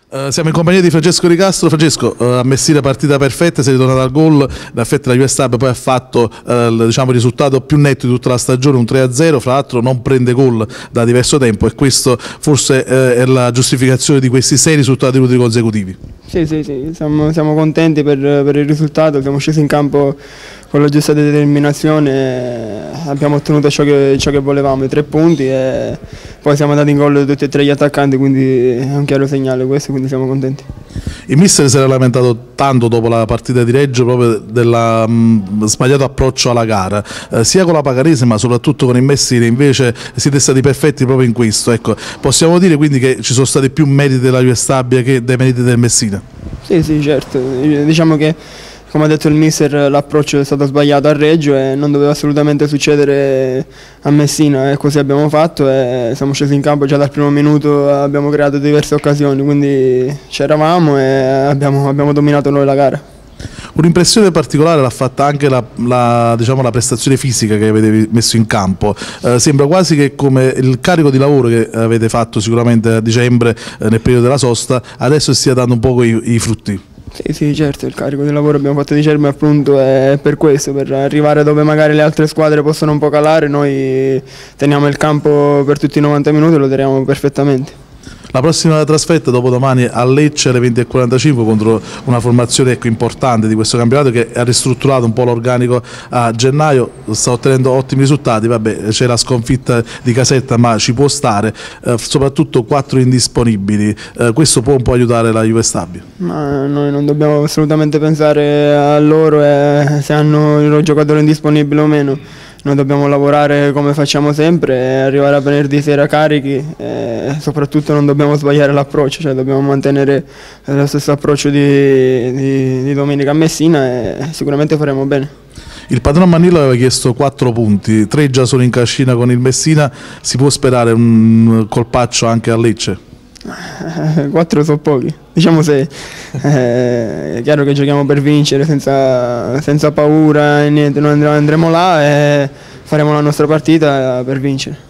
Siamo in compagnia di Francesco Nicastro. Francesco, a Messina partita perfetta, si è ritornato al gol, in effetti la Juve Stab poi ha fatto diciamo, il risultato più netto di tutta la stagione, un 3-0, fra l'altro non prende gol da diverso tempo e questo forse è la giustificazione di questi 6 risultati consecutivi. Sì, siamo contenti per il risultato, siamo scesi in campo con la giusta determinazione, abbiamo ottenuto ciò che volevamo, i 3 punti e poi siamo andati in gol tutti e 3 gli attaccanti, quindi è un chiaro segnale questo, quindi siamo contenti. Il mister si era lamentato tanto dopo la partita di Reggio proprio del sbagliato approccio alla gara, sia con la Pagarese ma soprattutto con il Messina. Invece siete stati perfetti proprio in questo. Ecco, possiamo dire quindi che ci sono stati più meriti della Juve Stabia che dei meriti del Messina? Sì, certo, diciamo che come ha detto il mister l'approccio è stato sbagliato a Reggio e non doveva assolutamente succedere a Messina e così abbiamo fatto e siamo scesi in campo già dal primo minuto, abbiamo creato diverse occasioni, quindi c'eravamo e abbiamo dominato noi la gara. Un'impressione particolare l'ha fatta anche diciamo, la prestazione fisica che avete messo in campo. Sembra quasi che come il carico di lavoro che avete fatto sicuramente a dicembre nel periodo della sosta adesso stia dando un po' i frutti. Sì, certo, il carico di lavoro abbiamo fatto a dicembre appunto è per questo, per arrivare dove magari le altre squadre possono un po' calare, noi teniamo il campo per tutti i 90 minuti e lo teniamo perfettamente. La prossima trasferta dopodomani a Lecce alle 20:45 contro una formazione importante di questo campionato che ha ristrutturato un po' l'organico a gennaio, sta ottenendo ottimi risultati. Vabbè, c'è la sconfitta di Caserta ma ci può stare, soprattutto 4 indisponibili, questo può un po' aiutare la Juve Stabia? Ma noi non dobbiamo assolutamente pensare a loro e se hanno il giocatore indisponibile o meno. Noi dobbiamo lavorare come facciamo sempre, arrivare a venerdì sera carichi e soprattutto non dobbiamo sbagliare l'approccio, cioè dobbiamo mantenere lo stesso approccio di domenica a Messina e sicuramente faremo bene. Il padrone Manillo aveva chiesto 4 punti, 3 già sono in cascina con il Messina, si può sperare un colpaccio anche a Lecce? 4 sono pochi, diciamo 6. È chiaro che giochiamo per vincere senza paura e niente, noi andremo là e faremo la nostra partita per vincere.